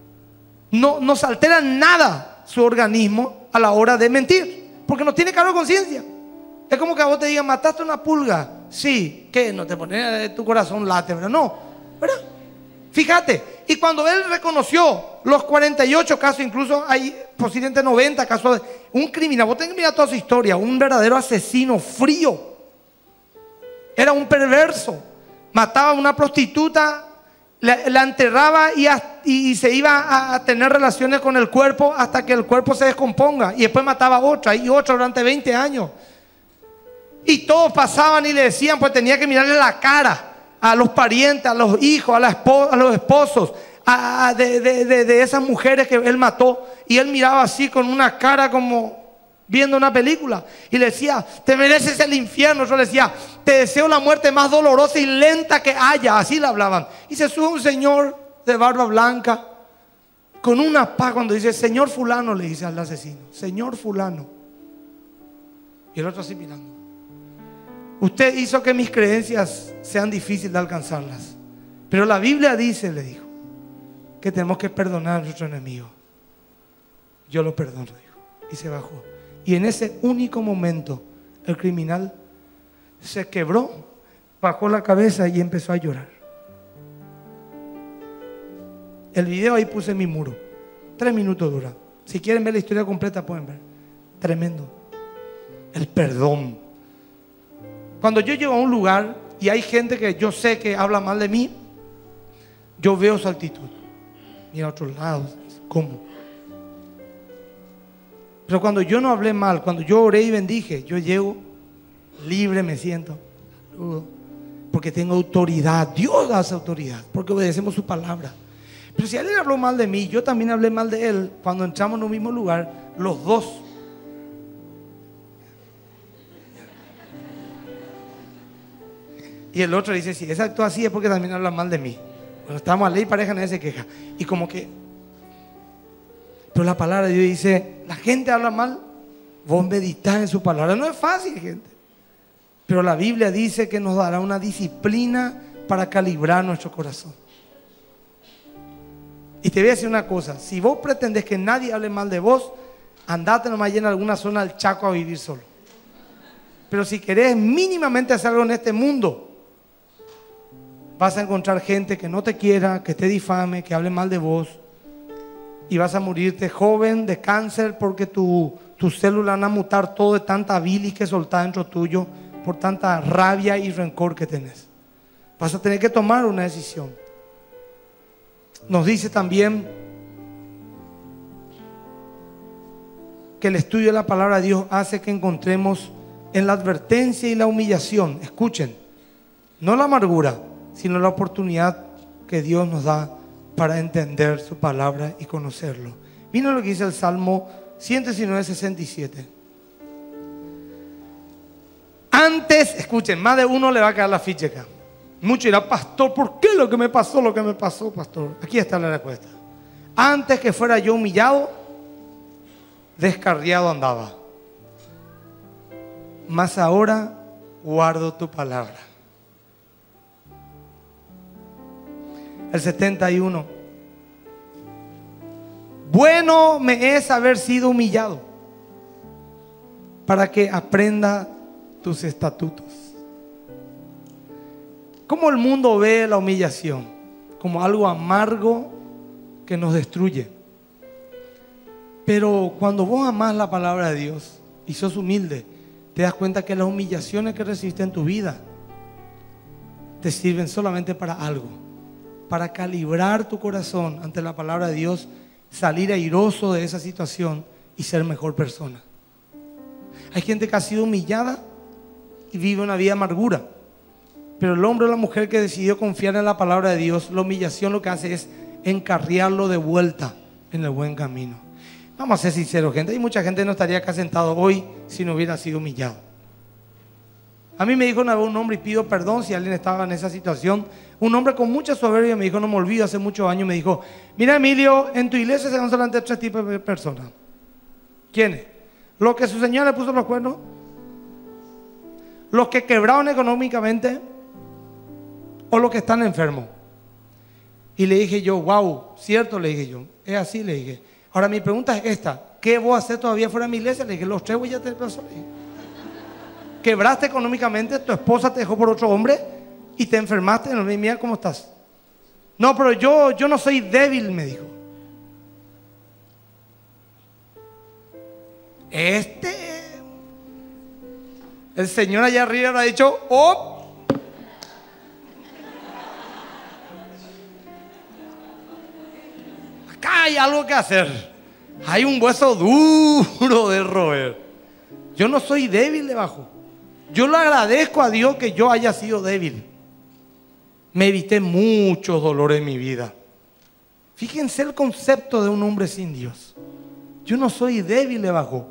no se altera nada su organismo a la hora de mentir, porque no tiene cargo de conciencia. Es como que a vos te digan: ¿mataste una pulga? Sí. ¿Qué? No te pones tu corazón late, ¿verdad? No, ¿verdad? Fíjate. Y cuando él reconoció los 48 casos, incluso hay posiblemente 90 casos de un criminal, vos tenés que mirar toda su historia, un verdadero asesino frío. Era un perverso. Mataba a una prostituta, la enterraba y se iba a tener relaciones con el cuerpo hasta que el cuerpo se descomponga. Y después mataba a otra y otra durante 20 años. Y todos pasaban y le decían, pues tenía que mirarle la cara a los parientes, a los hijos, a los esposos de esas mujeres que él mató. Y él miraba así con una cara como viendo una película. Y le decía: te mereces el infierno. Yo le decía: te deseo la muerte más dolorosa y lenta que haya. Así le hablaban. Y se sube un señor de barba blanca con una paz cuando dice: señor fulano, le dice al asesino: señor fulano. Y el otro así mirando: usted hizo que mis creencias sean difíciles de alcanzarlas, pero la Biblia dice, le dijo, que tenemos que perdonar a nuestro enemigo. Yo lo perdono, dijo. Y se bajó. Y en ese único momento el criminal se quebró, bajó la cabeza y empezó a llorar. El video ahí puse en mi muro. 3 minutos dura. Si quieren ver la historia completa pueden ver. Tremendo. El perdón. Cuando yo llego a un lugar y hay gente que yo sé que habla mal de mí, yo veo su actitud. Mira a otros lados, ¿cómo? Pero cuando yo no hablé mal, cuando yo oré y bendije, yo llego libre, me siento, porque tengo autoridad. Dios da esa autoridad, porque obedecemos su palabra. Pero si alguien habló mal de mí, yo también hablé mal de él. Cuando entramos en un mismo lugar, los dos. Y el otro dice, si ese actúa así es porque también habla mal de mí. Cuando estamos a ley pareja, nadie se queja. Y como que... Pero la palabra de Dios dice, la gente habla mal, vos meditáis en su palabra. No es fácil, gente. Pero la Biblia dice que nos dará una disciplina para calibrar nuestro corazón. Y te voy a decir una cosa, si vos pretendés que nadie hable mal de vos, andate nomás allá en alguna zona del Chaco a vivir solo. Pero si querés mínimamente hacer algo en este mundo, vas a encontrar gente que no te quiera, que te difame, que hable mal de vos. Y vas a morirte joven de cáncer porque tus células van a mutar todo de tanta bilis que soltás dentro tuyo, por tanta rabia y rencor que tenés. Vas a tener que tomar una decisión. Nos dice también que el estudio de la palabra de Dios hace que encontremos en la advertencia y la humillación, escuchen, no la amargura, sino la oportunidad que Dios nos da para entender su palabra y conocerlo. Vino lo que dice el Salmo 119, 67. Antes, escuchen, más de uno le va a caer la ficha acá. Mucho dirá, pastor, ¿por qué lo que me pasó, pastor? Aquí está la respuesta. Antes que fuera yo humillado, descarriado andaba. Mas ahora guardo tu palabra. El 71. Bueno me es haber sido humillado para que aprenda tus estatutos. ¿Cómo el mundo ve la humillación? Como algo amargo que nos destruye. Pero cuando vos amás la palabra de Dios y sos humilde, te das cuenta que las humillaciones que recibiste en tu vida te sirven solamente para algo, para calibrar tu corazón ante la palabra de Dios, salir airoso de esa situación y ser mejor persona. Hay gente que ha sido humillada y vive una vida de amargura. Pero el hombre o la mujer que decidió confiar en la palabra de Dios, la humillación lo que hace es encarriarlo de vuelta en el buen camino. Vamos a ser sinceros, gente. Hay mucha gente que no estaría acá sentado hoy si no hubiera sido humillado. A mí me dijo una vez un hombre, y pido perdón si alguien estaba en esa situación, un hombre con mucha soberbia me dijo, no me olvido, hace muchos años me dijo, mira Emilio, en tu iglesia se dan solamente 3 tipos de personas. ¿Quiénes? Los que su señora le puso los cuernos, los que quebraron económicamente o los que están enfermos. Y le dije yo, wow, cierto, le dije yo, es así, le dije. Ahora mi pregunta es esta, ¿qué vos haces todavía fuera de mi iglesia? Le dije, los 3 ya te pasó. Quebraste económicamente, tu esposa te dejó por otro hombre y te enfermaste. No, mira cómo estás. No, pero yo no soy débil, me dijo. El Señor allá arriba habrá dicho, ¡oh! Acá hay algo que hacer. Hay un hueso duro de roer. Yo no soy débil debajo. Yo le agradezco a Dios que yo haya sido débil. Me evité muchos dolores en mi vida. Fíjense el concepto de un hombre sin Dios. Yo no soy débil debajo.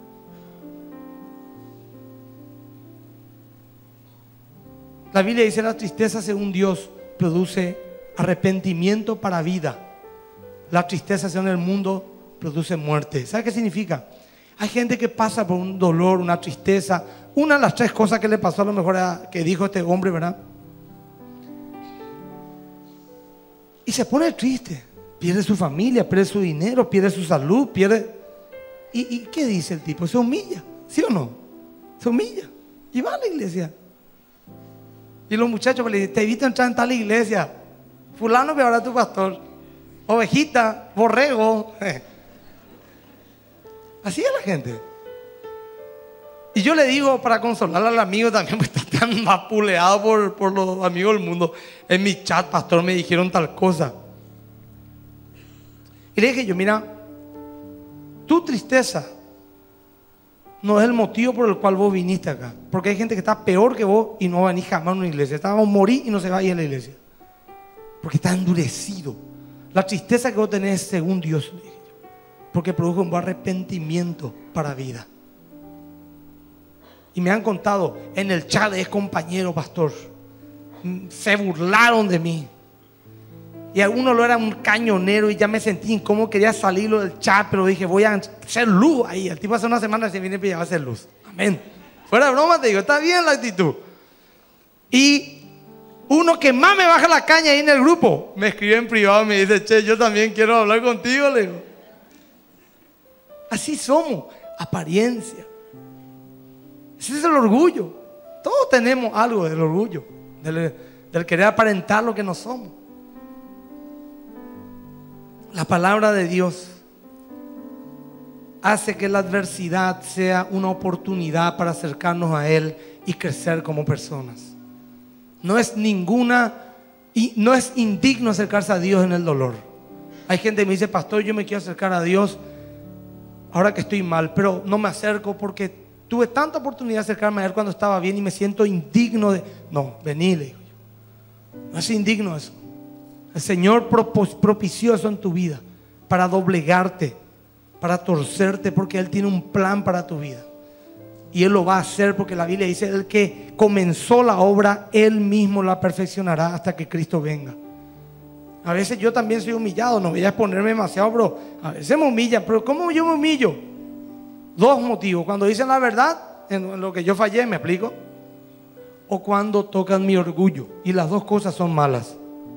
La Biblia dice la tristeza según Dios produce arrepentimiento para vida. La tristeza según el mundo produce muerte. ¿Sabe qué significa? Hay gente que pasa por un dolor, una tristeza. Una de las 3 cosas que le pasó a lo mejor que dijo este hombre, ¿verdad? Y se pone triste. Pierde su familia, pierde su dinero, pierde su salud, pierde... ¿Y qué dice el tipo? Se humilla, ¿sí o no? Se humilla y va a la iglesia. Y los muchachos le dicen, te evito entrar en tal iglesia. Fulano que ahora tu pastor. Ovejita, borrego. Así es la gente. Y yo le digo para consolar al amigo también, pues está tan vapuleado por los amigos del mundo. En mi chat, pastor, me dijeron tal cosa. Y le dije yo, mira, tu tristeza no es el motivo por el cual vos viniste acá. Porque hay gente que está peor que vos y no va a venir jamás a una iglesia. Está a morir y no se va a ir a la iglesia. Porque está endurecido. La tristeza que vos tenés es según Dios, le dije yo, porque produjo un arrepentimiento para vida. Y me han contado en el chat de compañero pastor, se burlaron de mí. Y alguno lo era un cañonero y ya me sentí incómodo, quería salirlo del chat, pero dije, voy a hacer luz ahí. El tipo hace una semana se viene y va a hacer luz. Amén. Fuera de broma te digo, está bien la actitud. Y uno que más me baja la caña ahí en el grupo, me escribe en privado y me dice, che, yo también quiero hablar contigo, le digo. Así somos, apariencia. Ese es el orgullo. Todos tenemos algo del orgullo, del querer aparentar lo que no somos. La palabra de Dios hace que la adversidad sea una oportunidad para acercarnos a Él y crecer como personas. No es indigno acercarse a Dios en el dolor. Hay gente que me dice, pastor, yo me quiero acercar a Dios ahora que estoy mal, pero no me acerco porque tuve tanta oportunidad de acercarme a Él cuando estaba bien y me siento indigno de... No, vení, le digo yo. No es indigno eso. El Señor propició eso en tu vida para doblegarte, para torcerte, porque Él tiene un plan para tu vida. Y Él lo va a hacer porque la Biblia dice, el que comenzó la obra, Él mismo la perfeccionará hasta que Cristo venga. A veces yo también soy humillado, no voy a exponerme demasiado, pero a veces me humillan. Pero ¿cómo yo me humillo? Dos motivos: cuando dicen la verdad, en lo que yo fallé, ¿me explico? O cuando tocan mi orgullo. Y las dos cosas son malas.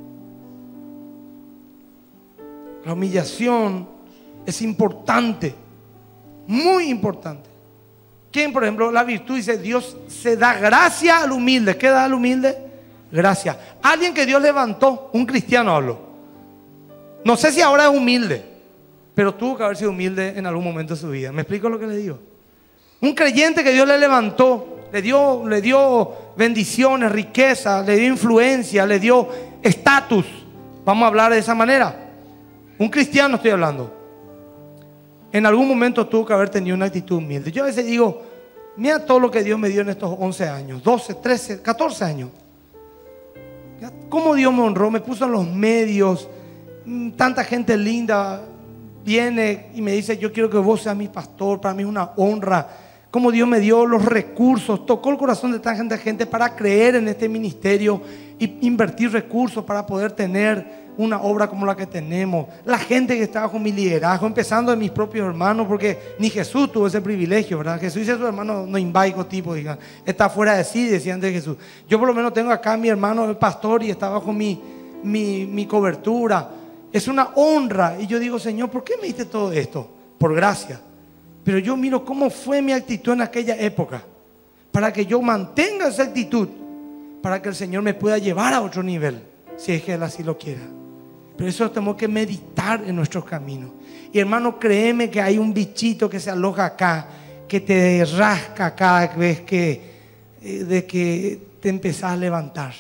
La humillación es importante, muy importante. ¿Quién, por ejemplo, la virtud dice, Dios se da gracia al humilde? ¿Qué da al humilde? Gracia. Alguien que Dios levantó, un cristiano hablo. No sé si ahora es humilde, pero tuvo que haber sido humilde en algún momento de su vida. ¿Me explico lo que le digo? Un creyente que Dios le levantó, le dio bendiciones, riqueza, le dio influencia, le dio estatus. Vamos a hablar de esa manera. Un cristiano estoy hablando. En algún momento tuvo que haber tenido una actitud humilde. Yo a veces digo, mira todo lo que Dios me dio en estos 11 años, 12, 13, 14 años. Cómo Dios me honró, me puso en los medios. Tanta gente linda viene y me dice, yo quiero que vos seas mi pastor. Para mí es una honra. Cómo Dios me dio los recursos, tocó el corazón de tanta gente para creer en este ministerio y invertir recursos para poder tener una obra como la que tenemos. La gente que está bajo mi liderazgo, empezando de mis propios hermanos, porque ni Jesús tuvo ese privilegio, ¿verdad? Jesús dice a sus hermanos, no invaigo tipo, digan, está fuera de sí, decían de Jesús. Yo por lo menos tengo acá a mi hermano el pastor y está bajo mi cobertura. Es una honra. Y yo digo, Señor, ¿por qué me diste todo esto? Por gracia. Pero yo miro cómo fue mi actitud en aquella época, para que yo mantenga esa actitud, para que el Señor me pueda llevar a otro nivel, si es que Él así lo quiera. Pero eso tenemos que meditar en nuestros caminos. Y hermano, créeme que hay un bichito que se aloja acá, que te rasca cada vez de que te empezás a levantar.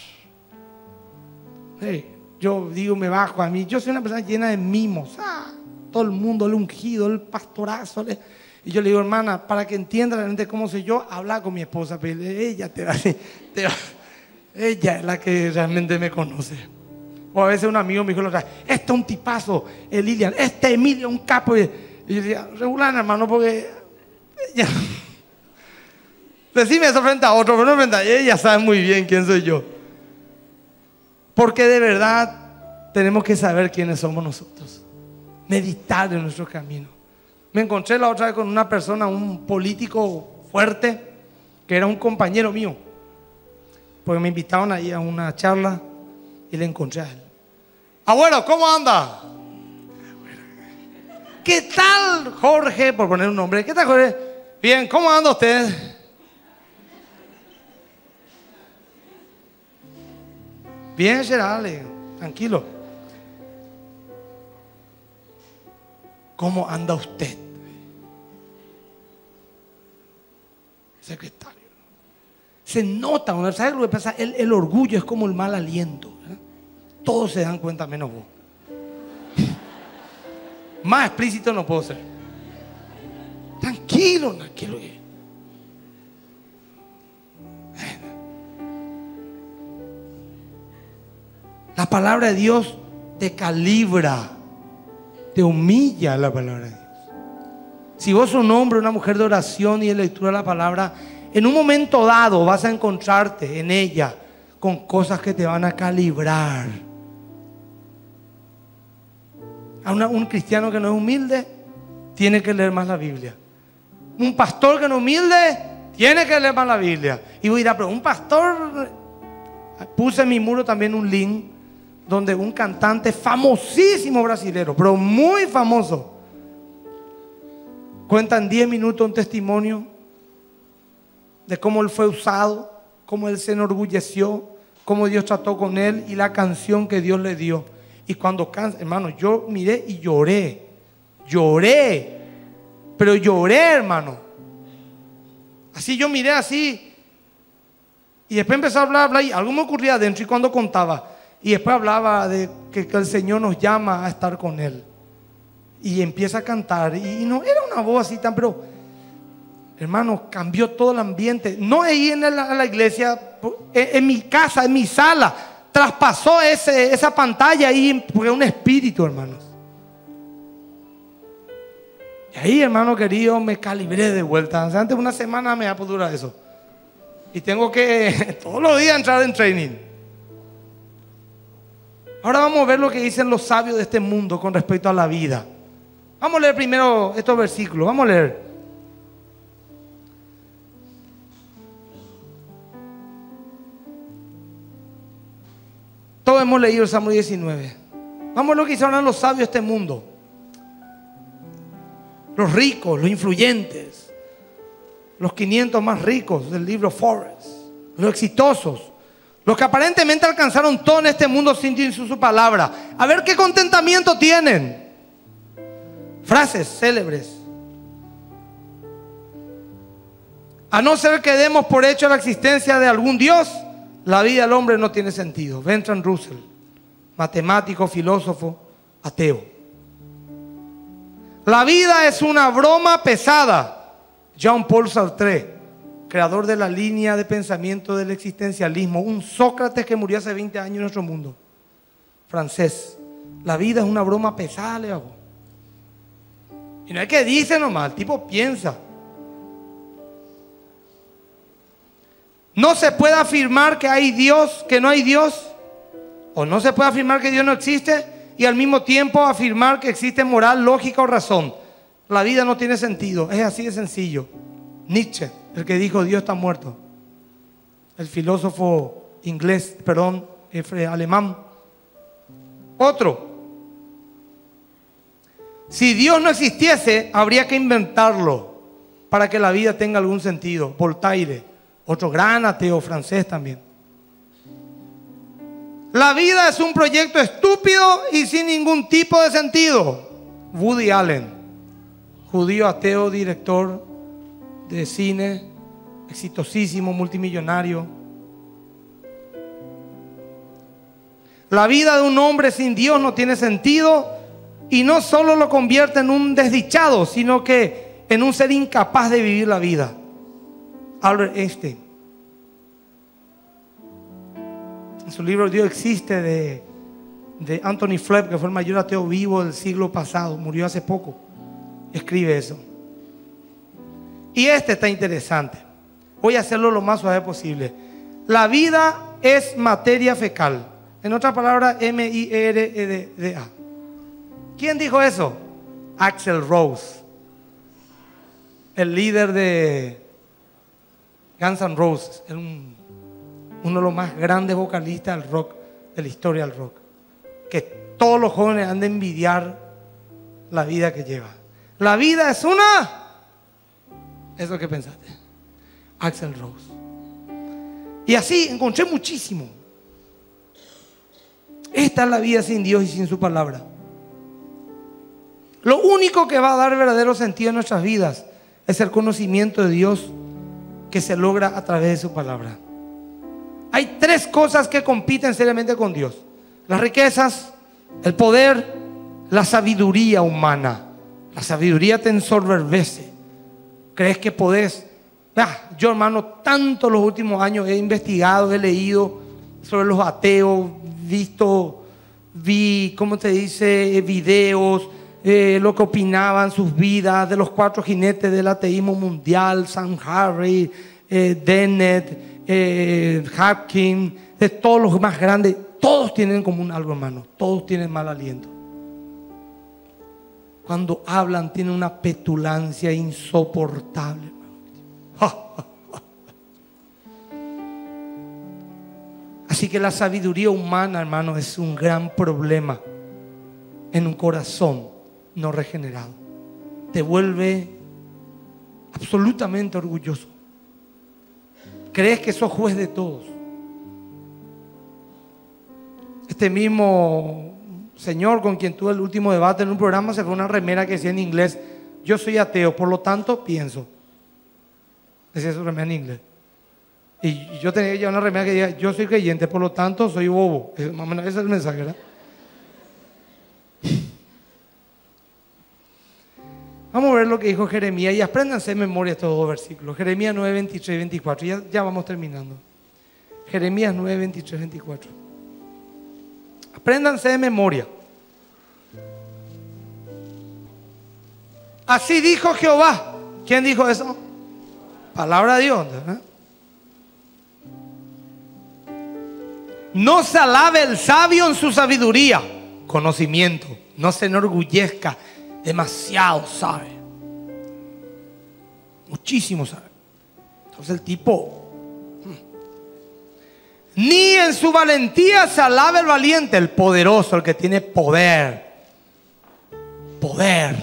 Hey, yo digo, me bajo a mí. Yo soy una persona llena de mimos. Todo el mundo, el ungido, el pastorazo. Y yo le digo, hermana, para que entienda realmente cómo soy yo, habla con mi esposa. Pero ella ella es la que realmente me conoce. O a veces un amigo me dijo, este es un tipazo, Lilian, este Emilio es un capo. Y yo decía, regular, hermano, porque ella... Decime eso frente a otro, pero no frente a ella. Ella sabe muy bien quién soy yo. Porque de verdad tenemos que saber quiénes somos nosotros. Meditar en nuestro camino. Me encontré la otra vez con una persona, un político fuerte, que era un compañero mío. Porque me invitaron ahí a una charla y le encontré a él. Abuelo, ¿cómo anda? ¿Qué tal, Jorge? Por poner un nombre. ¿Qué tal, Jorge? Bien, ¿cómo anda usted? Bien, Gerald, tranquilo. ¿Cómo anda usted? Secretario. Se nota, ¿sabes lo que pasa? El orgullo es como el mal aliento, ¿verdad? Todos se dan cuenta menos vos. Más explícito no puedo ser. Tranquilo, tranquilo. La palabra de Dios te calibra, te humilla la palabra de Dios. Si vos sos un hombre, una mujer de oración y de lectura de la palabra, en un momento dado vas a encontrarte en ella con cosas que te van a calibrar. A un cristiano que no es humilde tiene que leer más la Biblia. Un pastor que no es humilde tiene que leer más la Biblia. Y voy a ir pero un pastor, puse en mi muro también un link donde un cantante famosísimo brasilero, pero muy famoso, cuenta en 10 minutos un testimonio de cómo él fue usado, cómo él se enorgulleció, cómo Dios trató con él y la canción que Dios le dio. Y cuando canta, hermano, yo miré y lloré, pero lloré, hermano. Así yo miré así. Y después empezó a hablar y algo me ocurría adentro y cuando contaba. Y después hablaba de que el Señor nos llama a estar con Él. Y empieza a cantar. Y no era una voz así tan, pero hermano, cambió todo el ambiente. No ahí en la iglesia, en mi casa, en mi sala. Traspasó esa pantalla ahí, porque un espíritu, hermanos. Y ahí, hermano querido, me calibré de vuelta. Antes de una semana me va a durar eso. Y tengo que todos los días entrar en training. Ahora vamos a ver lo que dicen los sabios de este mundo con respecto a la vida. Vamos a leer primero estos versículos. Vamos a leer. Todos hemos leído el Salmo 19. Vamos a lo que hicieron los sabios de este mundo. Los ricos, los influyentes, los 500 más ricos del libro Forbes, los exitosos, los que aparentemente alcanzaron todo en este mundo sin su palabra. A ver qué contentamiento tienen. Frases célebres. A no ser que demos por hecho la existencia de algún Dios, la vida del hombre no tiene sentido. Bertrand Russell, matemático, filósofo, ateo. La vida es una broma pesada. Jean-Paul Sartre, creador de la línea de pensamiento del existencialismo, un Sócrates que murió hace 20 años en nuestro mundo, francés. La vida es una broma pesada, le hago. Y no es que dice nomás, el tipo piensa. No se puede afirmar que hay Dios, que no hay Dios, o no se puede afirmar que Dios no existe y al mismo tiempo afirmar que existe moral, lógica o razón. La vida no tiene sentido, es así de sencillo. Nietzsche, el que dijo Dios está muerto, el filósofo inglés, alemán. Otro, si Dios no existiese, habría que inventarlo para que la vida tenga algún sentido. Voltaire, otro gran ateo francés también. La vida es un proyecto estúpido y sin ningún tipo de sentido. Woody Allen, judío ateo, director de cine, exitosísimo, multimillonario. La vida de un hombre sin Dios no tiene sentido y no solo lo convierte en un desdichado, sino que en un ser incapaz de vivir la vida. Albert Einstein, en su libro Dios existe, de Anthony Fleck, que fue el mayor ateo vivo del siglo pasado, murió hace poco, escribe eso. Y este está interesante. Voy a hacerlo lo más suave posible. La vida es materia fecal. En otras palabras, M-I-R-E-D-A. ¿Quién dijo eso? Axl Rose, el líder de Guns N' Roses, uno de los más grandes vocalistas del rock, de la historia del rock, que todos los jóvenes han de envidiar la vida que lleva. La vida es una... ¿Eso qué pensaste? Axl Rose. Y así encontré muchísimo. Esta es la vida sin Dios y sin su palabra. Lo único que va a dar verdadero sentido en nuestras vidas es el conocimiento de Dios que se logra a través de su palabra. Hay tres cosas que compiten seriamente con Dios: las riquezas, el poder, la sabiduría humana. La sabiduría te ensoberbece. ¿Crees que podés? Yo, hermano, tanto los últimos años he investigado, he leído sobre los ateos, vi, ¿cómo te dice? Videos, lo que opinaban sus vidas, de los 4 jinetes del ateísmo mundial, Sam Harris, Dennett, Hapkin, de todos los más grandes. Todos tienen en común algo, hermano. Todos tienen mal aliento. Cuando hablan tienen una petulancia insoportable, hermano. Así que la sabiduría humana, hermano, es un gran problema en un corazón no regenerado. Te vuelve absolutamente orgulloso. Crees que sos juez de todos. Este mismo señor con quien tuve el último debate en un programa se fue una remera que decía en inglés: yo soy ateo, por lo tanto pienso. Decía su remera en inglés. Y yo tenía ya una remera que decía: yo soy creyente, por lo tanto soy bobo. Ese es el mensaje, ¿verdad? Vamos a ver lo que dijo Jeremías y apréndanse de memoria estos 2 versículos. Jeremías 9, 23 y 24. Ya vamos terminando. Jeremías 9, 23 y 24. Apréndanse de memoria. Así dijo Jehová. ¿Quién dijo eso? Palabra de Dios, ¿verdad? No se alabe el sabio en su sabiduría, conocimiento. No se enorgullezca, demasiado sabe, muchísimo sabe. Entonces el tipo, ni en su valentía se alabe el valiente, el poderoso, el que tiene poder. Poder.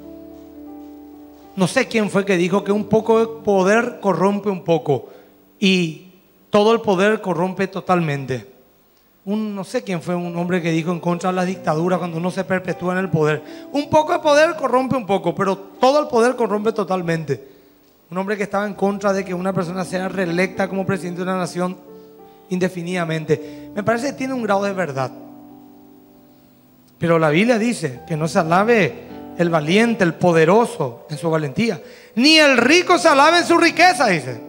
No sé quién fue que dijo que un poco de poder corrompe un poco y todo el poder corrompe totalmente. No sé quién fue, un hombre que dijo en contra de la dictadura cuando uno se perpetúa en el poder: un poco de poder corrompe un poco, pero todo el poder corrompe totalmente. Un hombre que estaba en contra de que una persona sea reelecta como presidente de una nación indefinidamente. Me parece que tiene un grado de verdad. Pero la Biblia dice que no se alabe el valiente, el poderoso en su valentía, ni el rico se alabe en su riqueza, dice.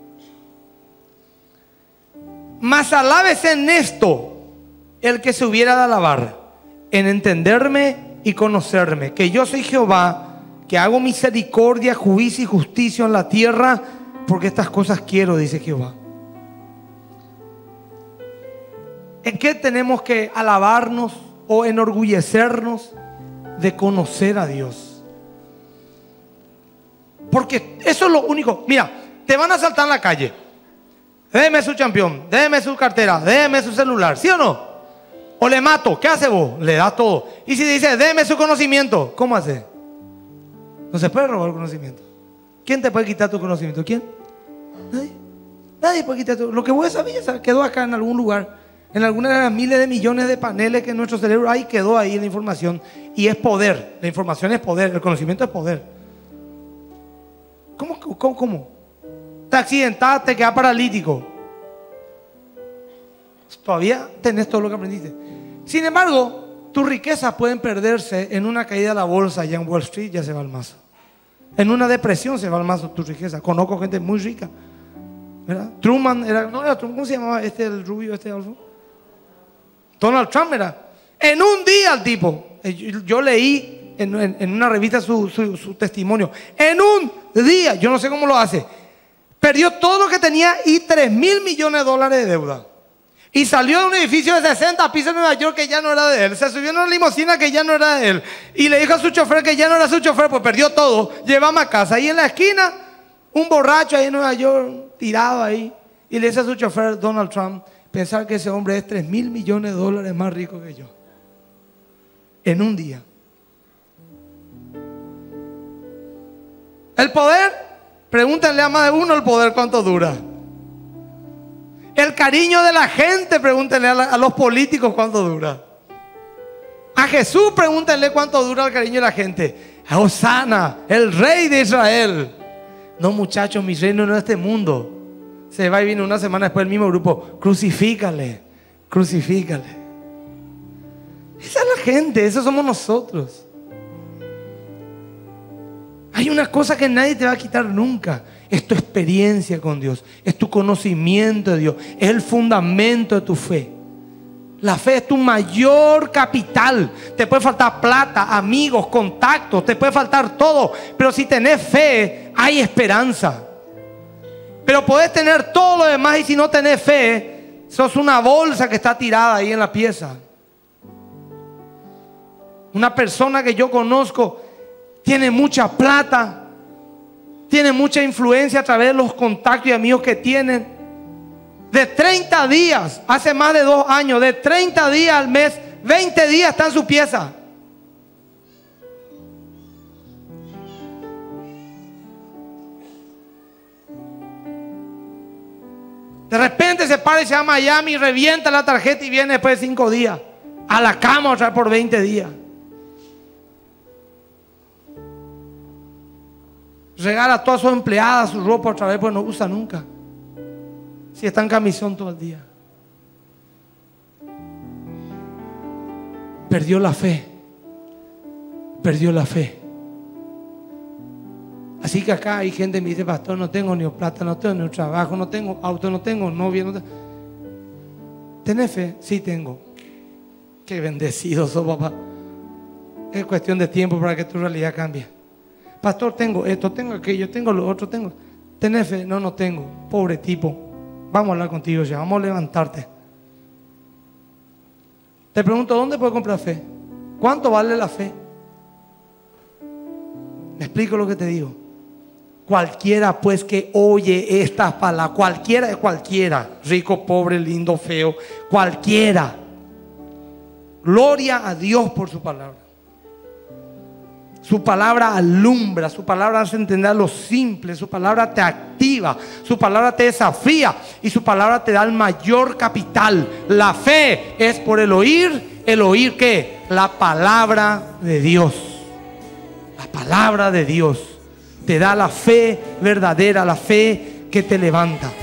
Mas alábese en esto el que se hubiera de alabar, en entenderme y conocerme, que yo soy Jehová, que hago misericordia, juicio y justicia en la tierra, porque estas cosas quiero, dice Jehová. ¿En qué tenemos que alabarnos o enorgullecernos? De conocer a Dios. Porque eso es lo único. Mira, te van a asaltar en la calle. Déjeme su champión, déjeme su cartera, déjeme su celular, ¿sí o no? O le mato, ¿qué hace vos? Le da todo. Y si dice: déjeme su conocimiento, ¿cómo hace? No se puede robar el conocimiento. ¿Quién te puede quitar tu conocimiento? ¿Quién? Nadie. Nadie puede quitar tu. Lo que vos sabías quedó acá en algún lugar, en alguna de las miles de millones de paneles que en nuestro cerebro hay, quedó ahí la información. Y es poder. La información es poder, el conocimiento es poder. ¿Cómo? Te accidentaste, te quedas paralítico. Todavía tenés todo lo que aprendiste. Sin embargo, tus riquezas pueden perderse en una caída de la bolsa. Ya en Wall Street ya se va al mazo. En una depresión se va al mazo tu riqueza. Conozco gente muy rica, ¿verdad? Truman era, no era Truman, ¿cómo se llamaba el rubio, Alfonso? Donald Trump era. En un día el tipo, yo leí en una revista su testimonio. En un día, yo no sé cómo lo hace, perdió todo lo que tenía y $3,000 millones de deuda. Y salió de un edificio de 60 pisos en Nueva York que ya no era de él. Se subió en una limusina que ya no era de él. Y le dijo a su chofer que ya no era su chofer, pues perdió todo. Llevamos a casa. Y en la esquina, un borracho ahí en Nueva York, tirado ahí. Y le dice a su chofer, Donald Trump: pensar que ese hombre es $3,000 millones más rico que yo. En un día. El poder, pregúntenle a más de uno el poder cuánto dura. El cariño de la gente, pregúntenle a los políticos cuánto dura. A Jesús pregúntenle cuánto dura el cariño de la gente. A Hosana, el rey de Israel. No, muchachos, mi reino no es este mundo. Se va y viene una semana después el mismo grupo. Crucifícale, crucifícale. Esa es la gente, esos somos nosotros. Hay una cosa que nadie te va a quitar nunca. Es tu experiencia con Dios. Es tu conocimiento de Dios. Es el fundamento de tu fe. La fe es tu mayor capital. Te puede faltar plata, amigos, contactos. Te puede faltar todo. Pero si tenés fe, hay esperanza. Pero podés tener todo lo demás y si no tenés fe, sos una bolsa que está tirada ahí en la pieza. Una persona que yo conozco tiene mucha plata, tiene mucha influencia a través de los contactos y amigos que tienen. De 30 días, hace más de 2 años, de 30 días al mes, 20 días está en su pieza. De repente se para y se va a Miami, revienta la tarjeta y viene después de 5 días a la cama otra vez por 20 días. Regala a todas sus empleadas su ropa otra vez, pues no usa nunca. Si está en camisón todo el día. Perdió la fe. Perdió la fe. Así que acá hay gente que me dice: pastor, no tengo ni plata, no tengo ni trabajo, no tengo auto, no tengo novia. No tengo... ¿Tenés fe? Sí tengo. Qué bendecido sos, papá. Es cuestión de tiempo para que tu realidad cambie. Pastor, tengo esto, tengo aquello, tengo lo otro, tengo. ¿Tenés fe? No, no tengo. Pobre tipo. Vamos a hablar contigo ya, vamos a levantarte. Te pregunto, ¿dónde puedo comprar fe? ¿Cuánto vale la fe? Me explico lo que te digo. Cualquiera pues que oye estas palabras, cualquiera es cualquiera, rico, pobre, lindo, feo, cualquiera. Gloria a Dios por su palabra. Su palabra alumbra, su palabra hace entender lo simple, su palabra te activa, su palabra te desafía y su palabra te da el mayor capital. La fe es por el oír ¿qué? La palabra de Dios. La palabra de Dios te da la fe verdadera, la fe que te levanta.